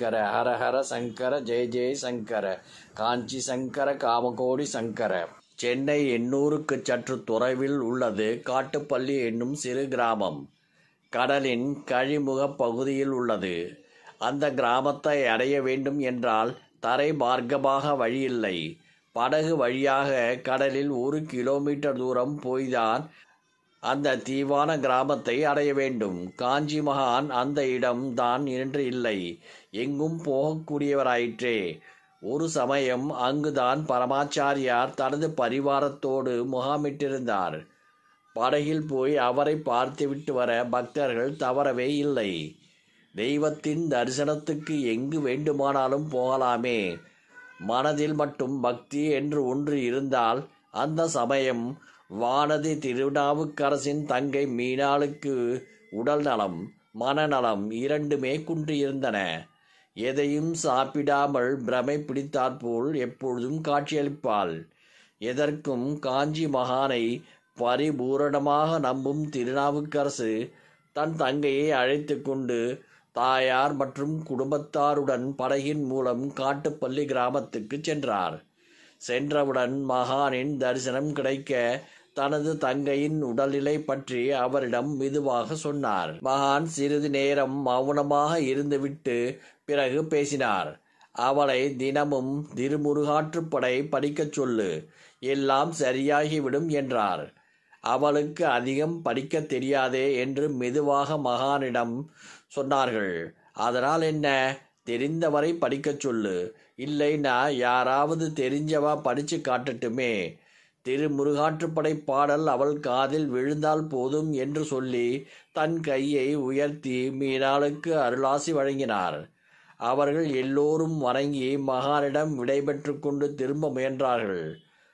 சங்கர ஹர ஹர சங்கர ஜெய ஜெய சங்கர காஞ்சி சங்கர காமகோடி சங்கர. சென்னை எண்ணூருக்கு சற்று தொலைவில் உள்ளது காட்டுப்பள்ளி என்னும் சிறு கிராமம். கடலின் கழிமுகப் பகுதியில் உள்ளது. அந்த கிராமத்தை அடைய வேண்டும் என்றால் தரை மார்க்கமாக வழியில்லை. படகு வழியாக கடலில் 1 கிலோமீட்டர் தூரம் போய்தான் அந்த தீவான கிராமத்தை அடைய வேண்டும். காஞ்சி மகான் அந்த இடம் தான் என்று இல்லை, எங்கும் போகக்கூடியவராயிற்றே. ஒரு சமயம் அங்குதான் பரமாச்சாரியார் தனது பரிவாரத்தோடு முகாமிட்டிருந்தார். படகில் போய் அவரை பார்த்துவிட்டு வர பக்தர்கள் தவறவே இல்லை. தெய்வத்தின் தரிசனத்துக்கு எங்கு வேண்டுமானாலும் போகலாமே. மனதில் மட்டும் பக்தி என்று ஒன்று இருந்தால் அந்த சமயம் வானதி திருநாவுக்கரசின் தங்கை மீனாளுக்கு உடல் நலம் மனநலம் இரண்டுமே குன்றியிருந்தன. எதையும் சாப்பிடாமல் பிரமை பிடித்தாற்போல் எப்பொழுதும் காட்சியளிப்பாள். எதற்கும் காஞ்சி மகானை பரிபூரணமாக நம்பும் திருநாவுக்கரசு தன் தங்கையை அழைத்து கொண்டு தாயார் மற்றும் குடும்பத்தாருடன் படகின் மூலம் காட்டுப்பள்ளி கிராமத்துக்கு சென்றார். சென்றவுடன் மகானின் தரிசனம் கிடைக்க தனது தங்கையின் உடல்நிலை பற்றி அவரிடம் மெதுவாக சொன்னார். மகான் சிறிது நேரம் மௌனமாக இருந்துவிட்டு பிறகு பேசினார். அவளை தினமும் திருமுருகாற்றுப்படை படிக்கச் சொல்லு, எல்லாம் சரியாகிவிடும் என்றார். அவளுக்கு அதிகம் படிக்க தெரியாதே என்று மெதுவாக மகானிடம் சொன்னார்கள். அதனால் என்ன, தெரிந்தவரை படிக்கச் சொல்லு, இல்லைன்னா யாராவது தெரிஞ்சவா படிச்சு காட்டட்டுமே. திருமுருகாற்றுப்படை பாடல் அவள் காதில் விழுந்தால் போதும் என்று சொல்லி தன் கையை உயர்த்தி மீனாளுக்கு அருளாசி வழங்கினார். அவர்கள் எல்லோரும் வணங்கி மகானிடம் விடைபெற்று கொண்டு திரும்ப முயன்றார்கள்.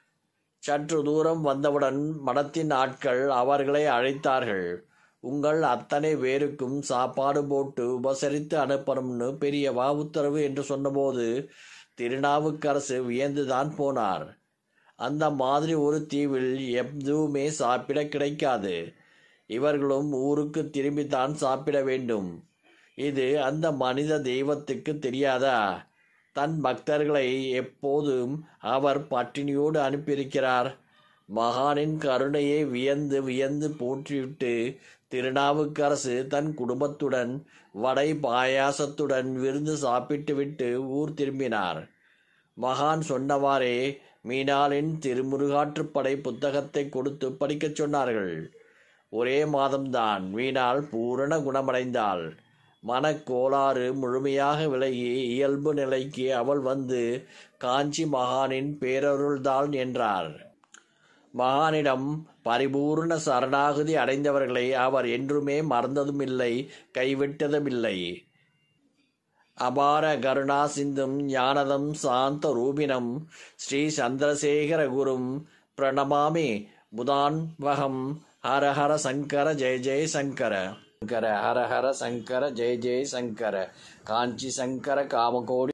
சற்று தூரம் வந்தவுடன் மடத்தின் ஆட்கள் அவர்களை அழைத்தார்கள். உங்கள் அத்தனை பேருக்கும் சாப்பாடு போட்டு உபசரித்து அனுப்பணும்னு பெரியவா உத்தரவு என்று சொன்னபோது திருநாவுக்கரசு வியந்துதான் போனார். அந்த மாதிரி ஒரு தீவில் எதுவுமே சாப்பிட கிடைக்காது. இவர்களும் ஊருக்கு திரும்பித்தான் சாப்பிட வேண்டும். இது அந்த மனித தெய்வத்துக்கு தெரியாதா? தன் பக்தர்களை எப்போதும் அவர் பட்டினியோடு அனுப்பியிருக்கிறார். மகானின் கருணையை வியந்து வியந்து போற்றிவிட்டு திருநாவுக்கரசு தன் குடும்பத்துடன் வடை பாயாசத்துடன் விருந்து சாப்பிட்டுவிட்டு ஊர் திரும்பினார். மகான் சொன்னவாறே மீனாளின் திருமுருகாற்றுப்படை புத்தகத்தை கொடுத்து படிக்கச் சொன்னார்கள். ஒரே மாதம்தான் மீனாள் பூரண குணமடைந்தாள். மனக்கோளாறு முழுமையாக விலகி இயல்பு நிலைக்கு அவள் வந்து காஞ்சி மகானின் பேரருள்தான் என்றார். மகானிடம் பரிபூர்ண சரணாகதி அடைந்தவர்களை அவர் என்றுமே மறந்ததுமில்லை, கைவிட்டதுமில்லை. அபார கருணா சிந்தும் ஞானதம் சாந்த ரூபினம் ஸ்ரீ சந்திரசேகர குரும் பிரணமாமி முதான்வகம். ஹர ஹர சங்கர ஜெய ஜெய சங்கர சங்கர ஹர ஹர சங்கர ஜெய ஜெய சங்கர காஞ்சி சங்கர காமகோடி